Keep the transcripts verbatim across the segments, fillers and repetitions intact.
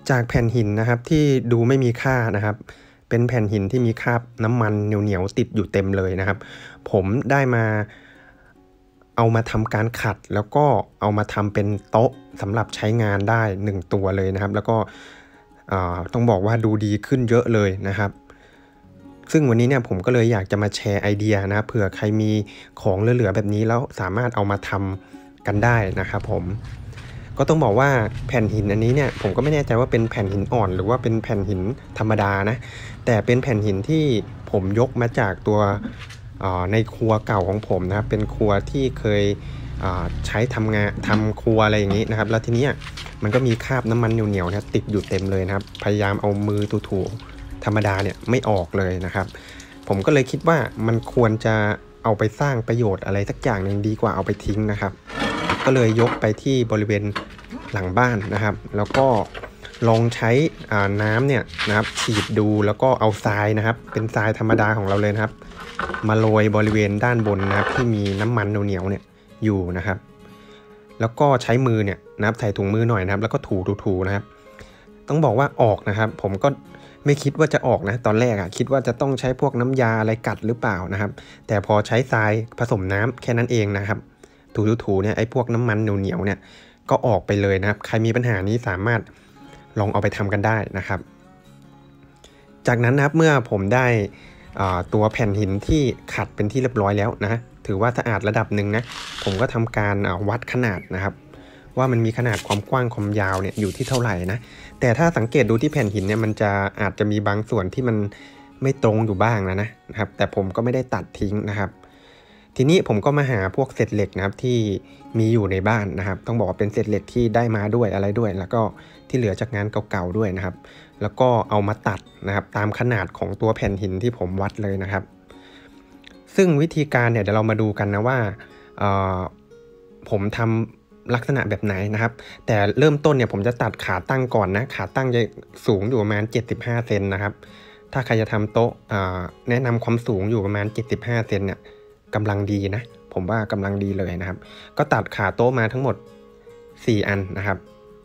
จากแผ่นหินนะครับที่ดูไม่มีค่านะครับเป็นแผ่นหินที่มีคราบน้ำมันเหนียวๆติดอยู่เต็มเลยนะครับผมได้มาเอามาทำการขัดแล้วก็เอามาทำเป็นโต๊ะสำหรับใช้งานได้หนึ่งตัวเลยนะครับแล้วก็ต้องบอกว่าดูดีขึ้นเยอะเลยนะครับซึ่งวันนี้เนี่ยผมก็เลยอยากจะมาแชร์ไอเดียนะเผื่อใครมีของเหลือๆแบบนี้แล้วสามารถเอามาทำกันได้นะครับผมก็ต้องบอกว่าแผ่นหินอันนี้เนี่ยผมก็ไม่แน่ใจว่าเป็นแผ่นหินอ่อนหรือว่าเป็นแผ่นหินธรรมดานะแต่เป็นแผ่นหินที่ผมยกมาจากตัวในครัวเก่าของผมนะครับเป็นครัวที่เคยใช้ทำงานทำครัวอะไรอย่างนี้นะครับแล้วทีนี้มันก็มีคราบน้ำมันเหนียวๆนะติดอยู่เต็มเลยนะครับพยายามเอามือถูๆธรรมดาเนี่ยไม่ออกเลยนะครับผมก็เลยคิดว่ามันควรจะเอาไปสร้างประโยชน์อะไรสักอย่างหนึ่งดีกว่าเอาไปทิ้งนะครับก็เลยยกไปที่บริเวณหลังบ้านนะครับแล้วก็ลองใช้น้ำเนี่ยนะครับฉีดดูแล้วก็เอาทรายนะครับเป็นทรายธรรมดาของเราเลยนะครับมาโรยบริเวณด้านบนนะครับที่มีน้ำมันเหนียวๆเนี่ยอยู่นะครับแล้วก็ใช้มือเนี่ยนะครับใส่ถุงมือหน่อยนะครับแล้วก็ถูๆนะครับต้องบอกว่าออกนะครับผมก็ไม่คิดว่าจะออกนะตอนแรกอะคิดว่าจะต้องใช้พวกน้ำยาอะไรกัดหรือเปล่านะครับแต่พอใช้ทรายผสมน้ำแค่นั้นเองนะครับถูๆเนี่ยไอ้พวกน้ำมันเหนียวๆเนี่ยก็ออกไปเลยนะครับใครมีปัญหานี้สามารถลองเอาไปทำกันได้นะครับจากนั้นนะครับเมื่อผมได้ตัวแผ่นหินที่ขัดเป็นที่เรียบร้อยแล้วนะถือว่าสะอาดระดับหนึ่งนะผมก็ทำการวัดขนาดนะครับว่ามันมีขนาดความกว้างความยาวเนี่ยอยู่ที่เท่าไหร่นะแต่ถ้าสังเกตดูที่แผ่นหินเนี่ยมันจะอาจจะมีบางส่วนที่มันไม่ตรงอยู่บ้างนะนะครับแต่ผมก็ไม่ได้ตัดทิ้งนะครับทีนี้ผมก็มาหาพวกเศษเหล็กนะครับที่มีอยู่ในบ้านนะครับต้องบอกว่าเป็นเศษเหล็กที่ได้มาด้วยอะไรด้วยแล้วก็ที่เหลือจากงานเก่าๆด้วยนะครับแล้วก็เอามาตัดนะครับตามขนาดของตัวแผ่นหินที่ผมวัดเลยนะครับซึ่งวิธีการเนี่ยเดี๋ยวเรามาดูกันนะว่าผมทำลักษณะแบบไหนนะครับแต่เริ่มต้นเนี่ยผมจะตัดขาตั้งก่อนนะขาตั้งจะสูงอยู่ประมาณเจ็ดสิบห้าเซนนะครับถ้าใครจะทำโต๊ะแนะนำความสูงอยู่ประมาณเจ็ดสิบห้าเซนเนี่ยกำลังดีนะผมว่ากำลังดีเลยนะครับก็ตัดขาโต๊ะมาทั้งหมดสี่อันนะครับ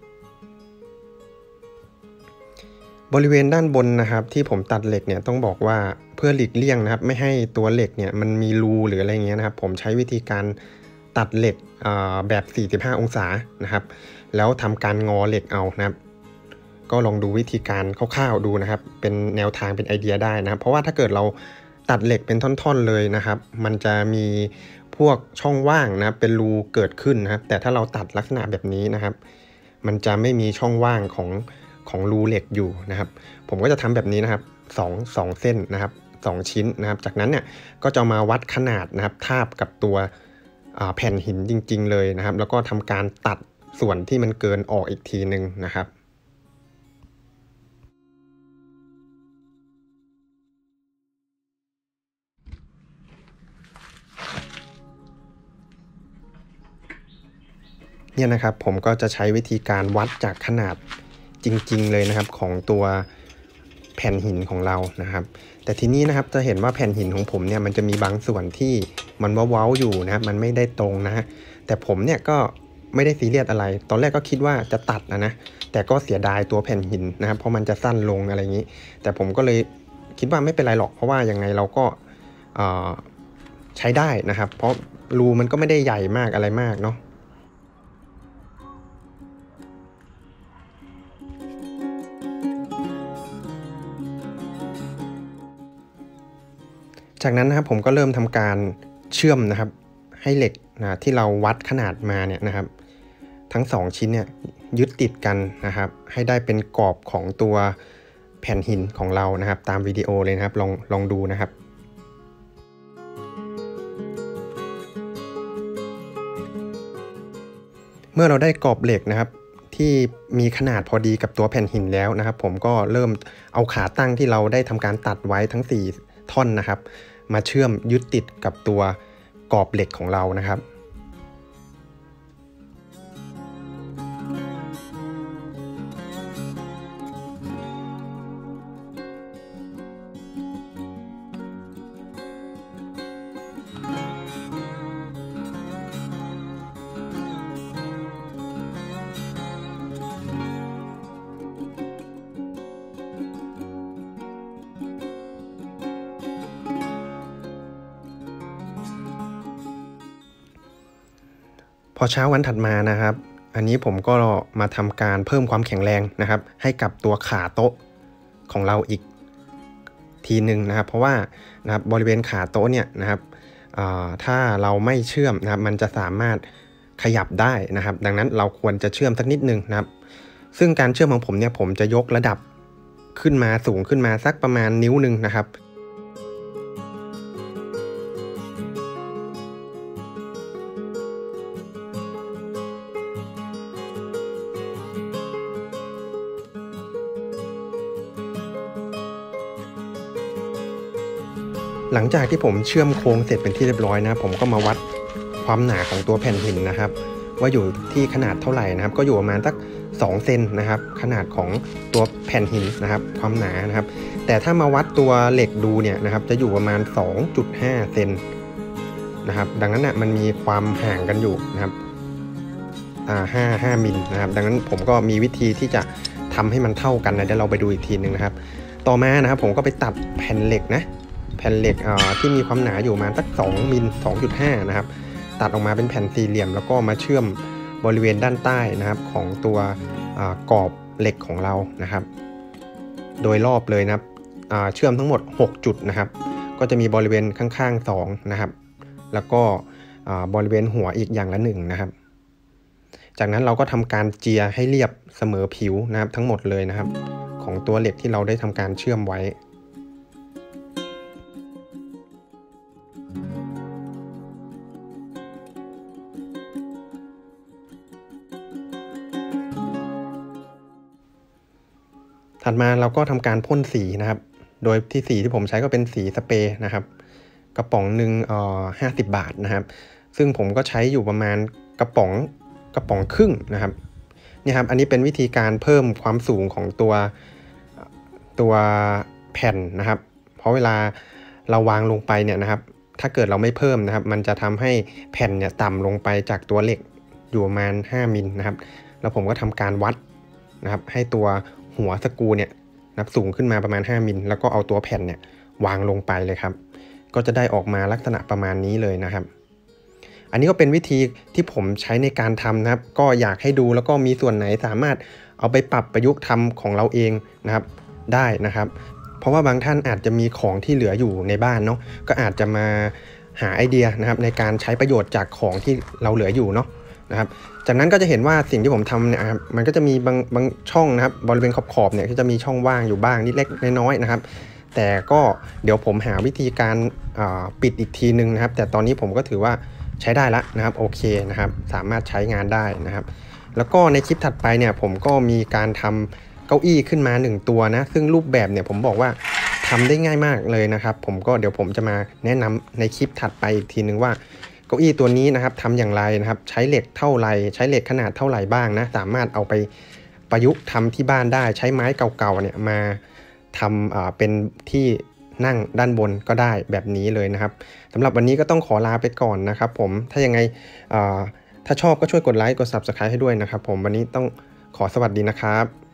บริเวณด้านบนนะครับที่ผมตัดเหล็กเนี่ยต้องบอกว่าเพื่อหลีกเลี่ยงนะครับไม่ให้ตัวเหล็กเนี่ยมันมีรูหรืออะไรเงี้ยนะครับผมใช้วิธีการตัดเหล็กแบบสี่สิบห้าองศานะครับแล้วทำการงอเหล็กเอานะครับก็ลองดูวิธีการคร่าวๆดูนะครับเป็นแนวทางเป็นไอเดียได้นะเพราะว่าถ้าเกิดเราตัดเหล็กเป็นท่อนๆเลยนะครับมันจะมีพวกช่องว่างนะเป็นรูเกิดขึ้นนะครับแต่ถ้าเราตัดลักษณะแบบนี้นะครับมันจะไม่มีช่องว่างของของรูเหล็กอยู่นะครับผมก็จะทำแบบนี้นะครับสองสองเส้นนะครับสองชิ้นนะครับจากนั้นเนี่ยก็จะมาวัดขนาดนะครับทาบกับตัวแผ่นหินจริงๆเลยนะครับแล้วก็ทำการตัดส่วนที่มันเกินออกอีกทีนึงนะครับเนี่ยนะครับผมก็จะใช้วิธีการวัดจากขนาดจริงๆเลยนะครับของตัวแผ่นหินของเรานะครับแต่ทีนี้นะครับจะเห็นว่าแผ่นหินของผมเนี่ยมันจะมีบางส่วนที่มันเว้าๆอยู่นะครับมันไม่ได้ตรงนะฮะแต่ผมเนี่ยก็ไม่ได้ซีเรียสอะไรตอนแรกก็คิดว่าจะตัดนะนะแต่ก็เสียดายตัวแผ่นหินนะครับเพราะมันจะสั้นลงอะไรอย่างนี้แต่ผมก็เลยคิดว่าไม่เป็นไรหรอกเพราะว่ายังไงเราก็ใช้ได้นะครับเพราะรูมันก็ไม่ได้ใหญ่มากอะไรมากเนาะจากนั้นนะครับผมก็เริ่มทำการเชื่อมนะครับให้เหล็กนะที่เราวัดขนาดมาเนี่ยนะครับทั้งสองชิ้นเนี่ยยึดติดกันนะครับให้ได้เป็นกรอบของตัวแผ่นหินของเรานะครับตามวิดีโอเลยนะครับลองลองดูนะครับเมื่อเราได้กรอบเหล็กนะครับที่มีขนาดพอดีกับตัวแผ่นหินแล้วนะครับผมก็เริ่มเอาขาตั้งที่เราได้ทำการตัดไว้ทั้งสี่ท่อนนะครับมาเชื่อมยึดติดกับตัวกรอบเหล็กของเรานะครับพอเช้าวันถัดมานะครับอันนี้ผมก็มาทำการเพิ่มความแข็งแรงนะครับให้กับตัวขาโต๊ะของเราอีกทีหนึ่งนะครับเพราะว่านะครับบริเวณขาโต๊ะเนี่ยนะครับถ้าเราไม่เชื่อมนะครับมันจะสามารถขยับได้นะครับดังนั้นเราควรจะเชื่อมสักนิดนึงนะครับซึ่งการเชื่อมของผมเนี่ยผมจะยกระดับขึ้นมาสูงขึ้นมาสักประมาณนิ้วหนึ่งนะครับหลังจากที่ผมเชื่อมโครงเสร็จเป็นที่เรียบร้อยนะผมก็มาวัดความหนาของตัวแผ่นหินนะครับว่าอยู่ที่ขนาดเท่าไหร่นะครับก็อยู่ประมาณสักสองเซนนะครับขนาดของตัวแผ่นหินนะครับความหนานะครับแต่ถ้ามาวัดตัวเหล็กดูเนี่ยนะครับจะอยู่ประมาณ สองจุดห้า เซนนะครับดังนั้นนะมันมีความห่างกันอยู่นะครับอ่าห้า ห้ามิลนะครับดังนั้นผมก็มีวิธีที่จะทำให้มันเท่ากันนะเดี๋ยวเราไปดูอีกทีนึงนะครับต่อมานะครับผมก็ไปตัดแผ่นเหล็กนะแผ่นเหล็กที่มีความหนาอยู่ประมาณสักสองมิล สองจุดห้า นะครับตัดออกมาเป็นแผ่นสี่เหลี่ยมแล้วก็มาเชื่อมบริเวณด้านใต้นะครับของตัวกรอบเหล็กของเรานะครับโดยรอบเลยนะครับเชื่อมทั้งหมดหกจุดนะครับก็จะมีบริเวณข้างๆสองนะครับแล้วก็บริเวณหัวอีกอย่างละหนึ่งนะครับจากนั้นเราก็ทำการเจียให้เรียบเสมอผิวนะครับทั้งหมดเลยนะครับของตัวเหล็กที่เราได้ทำการเชื่อมไว้ถัดมาเราก็ทำการพ่นสีนะครับโดยที่สีที่ผมใช้ก็เป็นสีสเปรย์นะครับกระป๋องหนึ่งเอ่อห้าสิบบาทนะครับซึ่งผมก็ใช้อยู่ประมาณกระป๋องกระป๋องครึ่งนะครับนี่ครับอันนี้เป็นวิธีการเพิ่มความสูงของตัวตัวแผ่นนะครับเพราะเวลาเราวางลงไปเนี่ยนะครับถ้าเกิดเราไม่เพิ่มนะครับมันจะทำให้แผ่นเนี่ยต่ำลงไปจากตัวเหล็กอยู่ประมาณห้ามิลนะครับแล้วผมก็ทำการวัดนะครับให้ตัวหัวสกรูเนี่ยนับสูงขึ้นมาประมาณห้ามิลแล้วก็เอาตัวแผ่นเนี่ยวางลงไปเลยครับก็จะได้ออกมาลักษณะประมาณนี้เลยนะครับอันนี้ก็เป็นวิธีที่ผมใช้ในการทำนะครับก็อยากให้ดูแล้วก็มีส่วนไหนสามารถเอาไปปรับประยุกต์ทำของเราเองนะครับได้นะครับเพราะว่าบางท่านอาจจะมีของที่เหลืออยู่ในบ้านเนาะก็อาจจะมาหาไอเดียนะครับในการใช้ประโยชน์จากของที่เราเหลืออยู่เนาะนะครับจากนั้นก็จะเห็นว่าสิ่งที่ผมทำเนี่ยมันก็จะมีบางบางช่องนะครับบริเวณขอบๆเนี่ยก็จะมีช่องว่างอยู่บ้างนิดเล็กน้อยๆนะครับแต่ก็เดี๋ยวผมหาวิธีการปิดอีกทีนึงนะครับแต่ตอนนี้ผมก็ถือว่าใช้ได้แล้วนะครับโอเคนะครับสามารถใช้งานได้นะครับแล้วก็ในคลิปถัดไปเนี่ยผมก็มีการทำเก้าอี้ขึ้นมาหนึ่งตัวนะซึ่งรูปแบบเนี่ยผมบอกว่าทำได้ง่ายมากเลยนะครับผมก็เดี๋ยวผมจะมาแนะนำในคลิปถัดไปอีกทีนึงว่าเก้าอี้ตัวนี้นะครับทำอย่างไรนะครับใช้เหล็กเท่าไรใช้เหล็กขนาดเท่าไหร่บ้างนะสามารถเอาไปประยุกต์ทำที่บ้านได้ใช้ไม้เก่าๆเนี่ยมาทำเป็นที่นั่งด้านบนก็ได้แบบนี้เลยนะครับสำหรับวันนี้ก็ต้องขอลาไปก่อนนะครับผมถ้ายังไงถ้าชอบก็ช่วยกดไลค์กด ซับสไครบ์ ให้ด้วยนะครับผมวันนี้ต้องขอสวัสดีนะครับ